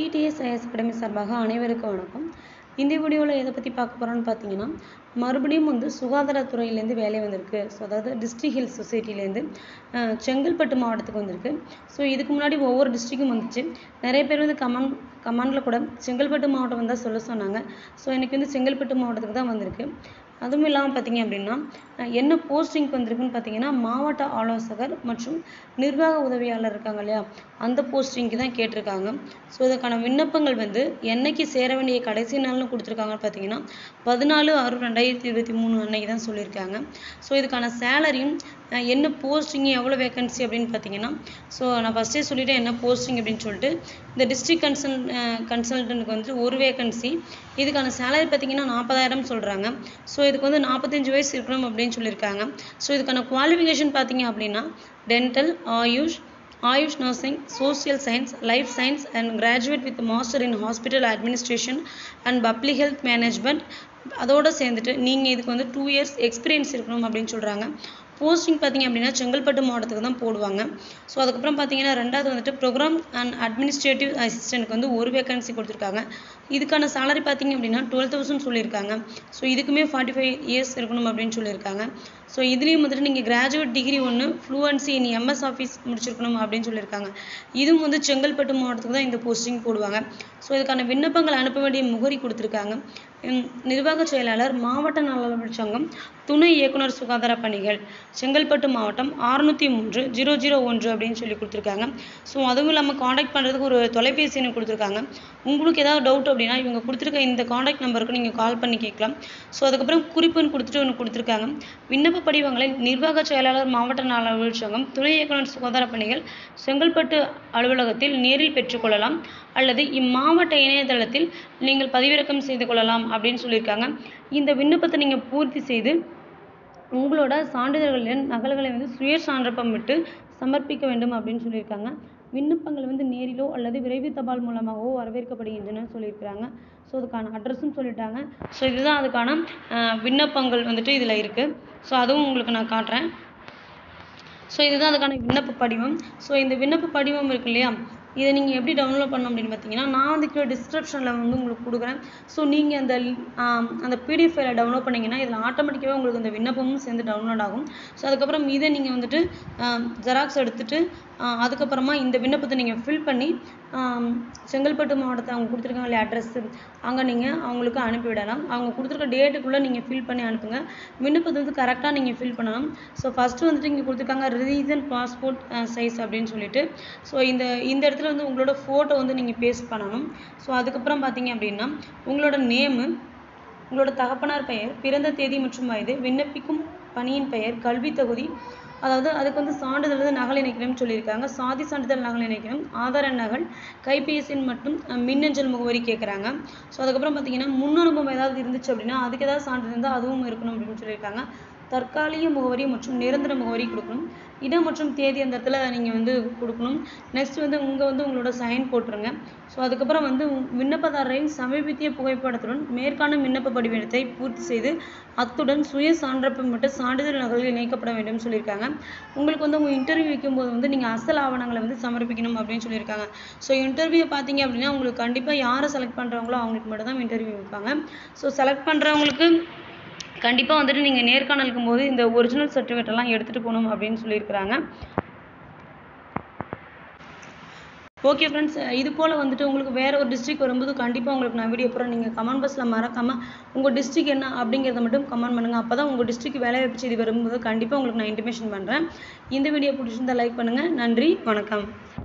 TDS IS academy சார்பாக அனைவருக்கும் வணக்கம். இந்த வீடியோவில் எதை பற்றி பார்க்க போகிறோன்னு பார்த்தீங்கன்னா, மறுபடியும் சுகாதாரத்துறையிலேருந்து வேலை வந்திருக்கு. ஸோ அதாவது டிஸ்ட்ரிக்ட் ஹெல்த் சொசைட்டிலேருந்து செங்கல்பட்டு மாவட்டத்துக்கு வந்திருக்கு. ஸோ இதுக்கு முன்னாடி ஒவ்வொரு டிஸ்ட்ரிக்கும் வந்துச்சு. நிறைய பேர் கமெண்டில் கூட செங்கல்பட்டு மாவட்டம் வந்தால் சொல்ல சொன்னாங்க. ஸோ எனக்கு செங்கல்பட்டு மாவட்டத்துக்கு தான் வந்திருக்கு. அதுவும் இல்லாமல் பார்த்தீங்க அப்படின்னா, என்ன போஸ்டிங்க்கு வந்திருக்குன்னு பார்த்தீங்கன்னா, மாவட்ட ஆலோசகர் மற்றும் நிர்வாக உதவியாளர் இருக்காங்க இல்லையா, அந்த போஸ்டிங்க்கு தான் கேட்டிருக்காங்க. ஸோ இதுக்கான விண்ணப்பங்கள் என்னைக்கு சேர வேண்டிய கடைசி நாள்னு கொடுத்துருக்காங்கன்னு பார்த்தீங்கன்னா 14/6/2023 அன்னைக்கு தான் சொல்லியிருக்காங்க. ஸோ இதுக்கான சேலரியும் என்ன போஸ்டிங் எவ்வளோ வேகன்சி அப்படின்னு பார்த்தீங்கன்னா, ஸோ நான் ஃபஸ்ட்டே சொல்லிவிட்டேன் என்ன போஸ்டிங் அப்படின்னு சொல்லிட்டு. இந்த டிஸ்ட்ரிக்ட் கன்சல்டன்ட்டுக்கு ஒரு வேகன்சி. இதுக்கான சேலரி பார்த்தீங்கன்னா 40,000 சொல்கிறாங்க. ஸோ இதுக்கு 45 வயசு இருக்கணும் அப்படின்னு சொல்லியிருக்காங்க. ஸோ இதுக்கான குவாலிஃபிகேஷன் பார்த்தீங்க அப்படின்னா dental, AYUSH nursing, social science, life science and graduate with master in hospital administration and public health management. அதோடு சேர்ந்துட்டு நீங்கள் இதுக்கு 2 இயர்ஸ் எக்ஸ்பீரியன்ஸ் இருக்கணும் அப்படின்னு சொல்கிறாங்க. போஸ்டிங் பார்த்தீங்க அப்படின்னா செங்கல்பட்டு மாவட்டத்துக்கு தான் போடுவாங்க. ஸோ அதுக்கப்புறம் பார்த்தீங்கன்னா ரெண்டாவது ப்ரோக்ராம் அண்ட் அட்மினிஸ்ட்ரேட்டிவ் அசிஸ்டன்ட்க்கு ஒரு வேகன்சி கொடுத்துருக்காங்க. இதுக்கான சேலரி பார்த்தீங்க அப்படின்னா 12,000 சொல்லியிருக்காங்க. ஸோ இதுக்குமே 45 இயர்ஸ் இருக்கணும் அப்படின்னு சொல்லியிருக்காங்க. ஸோ இதுலேயும் நீங்கள் graduate degree fluency in MS office முடிச்சிருக்கணும் அப்படின்னு சொல்லியிருக்காங்க. இதுவும் செங்கல்பட்டு மாவட்டத்துக்கு தான் இந்த போஸ்டிங் போடுவாங்க. ஸோ இதுக்கான விண்ணப்பங்கள் அனுப்ப வேண்டிய முகவரி கொடுத்துருக்காங்க. நிர்வாக செயலாளர், மாவட்ட நலவழி சங்கம், துணை இயக்குனர் சுகாதார பணிகள், செங்கல்பட்டு மாவட்டம் 603-001 அப்படின்னு சொல்லி கொடுத்துருக்காங்க. ஸோ அதுவும் இல்லாமல் காண்டாக்ட் பண்ணுறதுக்கு ஒரு தொலைபேசி எண்ணை கொடுத்துருக்காங்க. உங்களுக்கு ஏதாவது டவுட் அப்படின்னா இவங்க கொடுத்துருக்க இந்த காண்டாக்ட் நம்பருக்கு நீங்கள் கால் பண்ணி கேட்கலாம். ஸோ அதுக்கப்புறம் குறிப்புன்னு கொடுத்துட்டு ஒன்று கொடுத்துருக்காங்க. விண்ணப்ப படிவங்களை நிர்வாக செயலாளர், மாவட்ட நலவழி சங்கம், துணை இயக்குனர் சுகாதார பணிகள், செங்கல்பட்டு அலுவலகத்தில் நேரில் பெற்றுக்கொள்ளலாம் அல்லது இம்மாவட்ட இணையதளத்தில் நீங்கள் பதிவிறக்கம் செய்து கொள்ளலாம் அப்படின்னு சொல்லியிருக்காங்க. இந்த விண்ணப்பத்தை நீங்கள் பூர்த்தி செய்து உங்களோட சான்றிதழ்களின் நகல்களை சுய சான்றப்பம் விட்டு சமர்ப்பிக்க வேண்டும் அப்படின்னு சொல்லியிருக்காங்க. விண்ணப்பங்கள் நேரிலோ அல்லது விரைவு தபால் மூலமாகவோ வரவேற்கப்படுகின்றன சொல்லியிருக்கிறாங்க. ஸோ அதுக்கான அட்ரஸும் சொல்லிட்டாங்க. ஸோ இதுதான் அதுக்கான விண்ணப்பங்கள் இதில் இருக்குது. ஸோ அதுவும் உங்களுக்கு நான் காட்டுறேன். ஸோ இதுதான் அதுக்கான விண்ணப்ப படிவம். ஸோ இந்த விண்ணப்ப படிவம் இருக்கு இல்லையா, இதை நீங்கள் எப்படி டவுன்லோட் பண்ணணும் அப்படின்னு பார்த்தீங்கன்னா, நான் கீழே டிஸ்கிரிப்ஷனில் உங்களுக்கு கொடுக்குறேன். ஸோ நீங்கள் அந்த பிடிஎஃப் ஃபைலை டவுன்லோட் பண்ணிங்கன்னா இதில் ஆட்டோமேட்டிக்காகவே உங்களுக்கு இந்த விண்ணப்பமும் சேர்ந்து டவுன்லோட் ஆகும். ஸோ அதுக்கப்புறம் இதை நீங்கள் ஜெராக்ஸ் எடுத்துகிட்டு அதுக்கப்புறமா இந்த விண்ணப்பத்தை நீங்கள் ஃபில் பண்ணி செங்கல்பட்டு மாவட்டத்தை அவங்க கொடுத்துருக்காங்க இல்லையா அட்ரஸ்ஸு, அங்கே நீங்கள் அவங்களுக்கு அனுப்பிவிடலாம். அவங்க கொடுத்துருக்க டேட்டுக்குள்ளே நீங்கள் ஃபில் பண்ணி அனுப்புங்க. விண்ணப்பத்தை கரெக்டாக நீங்கள் ஃபில் பண்ணணும். ஸோ ஃபஸ்ட்டு இங்கே கொடுத்துருக்காங்க ரீசன் பாஸ்போர்ட் சைஸ் அப்படின்னு சொல்லிட்டு. ஸோ இந்த இடத்துல உங்களோட ஃபோட்டோ நீங்கள் பேஸ்ட் பண்ணணும். ஸோ அதுக்கப்புறம் பார்த்தீங்க அப்படின்னா உங்களோட நேமு, உங்களோட தகப்பனார் பெயர், பிறந்த தேதி மற்றும் வயது, விண்ணப்பிக்கும் பணியின் பெயர், கல்வி தகுதி, அதாவது அதுக்கு சான்றிதழ் நகல் இணைக்கணும்னு சொல்லியிருக்காங்க. சாதி சான்றிதழ் நகல் இணைக்கணும், ஆதார நகல், கைபேசி மற்றும் மின்னஞ்சல் முகவரி கேட்குறாங்க. ஸோ அதுக்கப்புறம் பார்த்தீங்கன்னா முன் அனுபவம் ஏதாவது இருந்துச்சு அப்படின்னா அதுக்கு ஏதாவது சான்றிதழ் இருந்தால் அதுவும் இருக்கணும் அப்படின்னு சொல்லியிருக்காங்க. தற்காலிக முகவரி மற்றும் நிரந்தர முகவரி கொடுக்கணும். இடம் மற்றும் தேதி அந்த இடத்துல நீங்கள் கொடுக்கணும். நெக்ஸ்ட் உங்களோட சைன் போட்டுருங்க. ஸோ அதுக்கப்புறம் விண்ணப்பதாரரின் சமீபத்திய புகைப்படத்துடன் மேற்காணும் விண்ணப்ப படிவத்தை பூர்த்தி செய்து அத்துடன் சுய சான்றப்பம் மற்றும் சான்றிதழ் நகல்கள் இணைக்கப்பட வேண்டும் சொல்லியிருக்காங்க. உங்களுக்கு உங்கள் இன்டர்வியூ வைக்கும்போது நீங்கள் அசல் ஆவணங்களை சமர்ப்பிக்கணும் அப்படின்னு சொல்லியிருக்காங்க. ஸோ இன்டர்வியூ பார்த்தீங்க அப்படின்னா உங்களுக்கு கண்டிப்பாக யாரை செலக்ட் பண்ணுறாங்களோ அவங்களுக்கு மட்டும் தான் இன்டர்வியூ வைப்பாங்க. ஸோ செலக்ட் பண்ணுறவங்களுக்கு கண்டிப்பாக நீங்கள் நேர்காணலுக்கும் போது இந்த ஒரிஜினல் சர்டிஃபிகேட்டெல்லாம் எடுத்துகிட்டு போகணும் அப்படின்னு சொல்லியிருக்கிறாங்க. ஓகே ஃப்ரெண்ட்ஸ், இது போல் உங்களுக்கு வேறு ஒரு டிஸ்ட்ரிக் வரும்போது கண்டிப்பாக உங்களுக்கு நான் வீடியோ போகிறேன். நீங்கள் கமெண்ட் பாக்ஸில் மறக்காமல் உங்கள் டிஸ்ட்ரிக் என்ன அப்படிங்கிறத மட்டும் கமெண்ட் பண்ணுங்கள். அப்போ தான் உங்கள் டிஸ்ட்ரிக் வேலைவாய்ப்பு செய்தி வரும்போது கண்டிப்பாக உங்களுக்கு நான் இன்டிமேஷன் பண்ணுறேன். இந்த வீடியோ பிடிச்சிருந்தால் லைக் பண்ணுங்கள். நன்றி, வணக்கம்.